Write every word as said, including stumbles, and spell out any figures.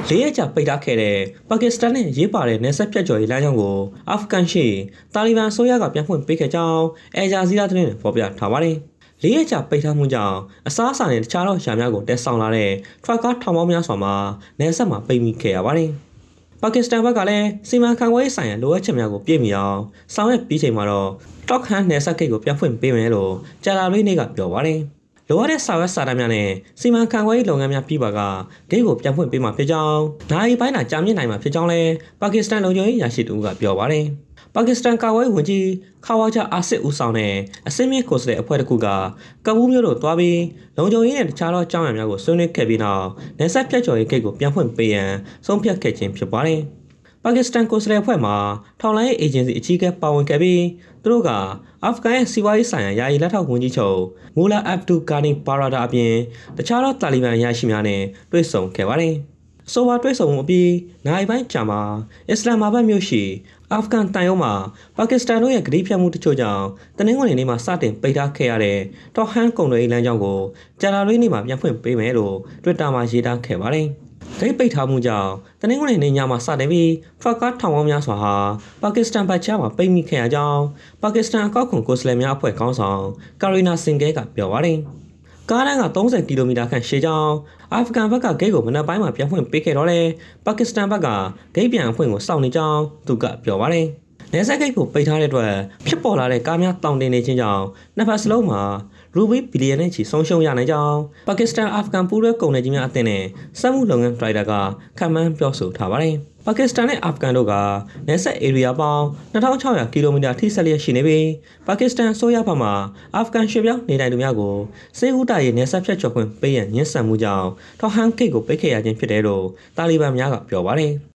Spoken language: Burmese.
လေးရက်ကြာပိတ်ထားခဲ့တဲ့ပါကစ္စတန်နဲ့ရေးပါတဲ့နယ်စပ်ဖြတ်ကျော်ရေးလမ်းကြောင်းကိုအာဖဂန်ရှိတာလီဘန်အစိုးရကပြန်ဖွင့်ပေးခဲ့ကြောင်းအဲဂျာဇီးရာသတင်းတွေဖော်ပြထားပါတယ်။လေးရက်ကြာပိတ်ထားမှုကြောင့်အစားအစာနဲ့တခြားသောယာများကိုတက်ဆောင်လာတဲ့ထရပ်ကားထောင်ပေါင်းများစွာမှာနယ်စပ်မှာပိတ်မိခဲ့ရပါတယ်။ပါကစ္စတန်ဘက်ကလည်းစီမံခန့်ခွဲရေးဆိုင်ရာလိုအပ်ချက်များကိုပြည့်မီအောင်ဆောင်ရွက်ပြီးချိန်မှာတော့တော့ခန်နယ်စပ်ဂိတ်ကိုပြန်ဖွင့်ပေးမယ်လို့ကြာလာလေးနေ့ကပြောပါတယ်။လိုအပ်တဲ့စာရွက်စာတမ်းများနဲ့စီမံခန့်ခွဲရေးလုပ်ငန်းများပြီးပါကဂိတ်ကိုပြန်ဖွင့်ပေးမှာဖြစ်ကြောင်းနိုင်ပိုင်းသာကြာမြင့်နိုင်မှာဖြစ်ကြောင်းလည်းပါကစ္စတန်လုံခြုံရေးရရှိသူကပြောပါတယ်။ပါကစ္စတန်ကာကွယ်ရေးဝန်ကြီးခါဝါဂျာအာစစ်ဦးဆောင်တဲ့အစင်းမြင့်ကိုယ်စားလှယ်အဖွဲ့တစ်ခုကကပူးမြို့တို့တွားပြီးလုံခြုံရေးနဲ့တခြားသောအကြောင်းအရာများကိုဆွေးနွေးခဲ့ပြီးနောက်နယ်စပ်ဖြတ်ကျော်ရေးဂိတ်ကိုပြန်ဖွင့်ပေးရန်ဆုံးဖြတ်ခဲ့ခြင်းဖြစ်ပါတယ်။ပါကစ္စတန်ကိုယ်စားလှယ်အဖွဲ့မှာထောက်လှမ်းရေးအေဂျင်စီအကြီးအကဲပါဝင်ခဲ့ပြီးသူတို့ကအာဖဂန်ရဲ့စီးပွားရေးဆိုင်ရာယာယီလက်ထောက်ဝန်ကြီးချုပ်မူလာအဗ်ဒူဂါနီဘာရာဒါအပြင်တခြားသောတာလီဘန်ရရှိများနဲ့တွေ့ဆုံခဲ့ပါတယ်။အဆိုပါတွေ့ဆုံမှုအပြီးနိုင်ပိုင်းကြာမှာအစ္စလာမာဘတ်မြို့ရှိအာဖဂန်တန်ရုံးမှာပါကစ္စတန်တို့ရဲ့ဂရီးဖြတ်မှုတချို့ကြောင့်တနင်္ဂနွေနေ့မှာစတင်ပိတ်ထားခဲ့ရတဲ့တော့ဟန်ကုန်တွေလမ်းကြောင်းကိုကြာလာလေးနေ့မှာပြန်ဖွင့်ပေးမယ်လို့ Twitter မှာရေးသားခဲ့ပါတယ်။ဂိတ်ပိတ်ထားမှုကြောင့်တနင်္ဂနွေနေ့ညမှာစတင်ပြီးထရပ်ကားထောင်ပေါင်းများစွာဟာပါကစ္စတန်ဘက်ခြမ်းမှာပိတ်မိခဲ့ရကြောင်းပါကစ္စတန်အကောက်ခွန်ကိုယ်စားလှယ်များအဖွဲ့ခေါင်းဆောင်ကာရီနာစင်ကဲကပြောပါတယ်။ကားလမ်းကသုံးဆယ်ကီလိုမီတာခန့်ရှည်ကြောင်းအာဖဂန်ဘက်ကဂိတ်ကိုမနက်ပိုင်းမှာပြန်ဖွင့်ပေးခဲ့တော့လေပါကစ္စတန်ဘက်ကဂိတ်ပြန်ဖွင့်ကိုစောင့်နေကြောင်းသူကပြောပါတယ်။နယ်စပ်ဂိတ်ကိုပိတ်ထားတဲ့အတွက်ဖြစ်ပေါ်လာတဲ့ကားများတောင်တင်နေခြင်းကြောင့်နှစ်ဖက်စလုံးမှာရူဘီဘီလီယံနဲ့ချီဆုံးရှုံးရနိုင်ကြောင်းပါကစ္စတန်အာဖဂန်ပူးရဲကုန်နယ်ကြီးများအသင်းနဲ့စက်မှုလုပ်ငန်းဒရိုက်တာကခန့်မှန်းပြောဆိုထားပါတယ်။ပါကစ္စတန်နဲ့အာဖဂန်တို့ကနယ်စပ်ဧရိယာပေါင်းနှစ်ထောင်ခြောက်ရာကီလိုမီတာထိစပ်လျက်ရှိနေပြီးပါကစ္စတန်အစိုးရဘက်မှအာဖဂန်ရွှေ့ပြောင်းနေထိုင်သူများကိုစေဦးတာရေးနယ်စပ်ဖြတ်ကျော်ခွင့်ပေးရန်ညှဉ်းဆန်မှုကြောင့်ထောက်ဟန်ဂိတ်ကိုပိတ်ခဲ့ရခြင်းဖြစ်တယ်လို့တာလီဘန်များကပြောပါတယ်။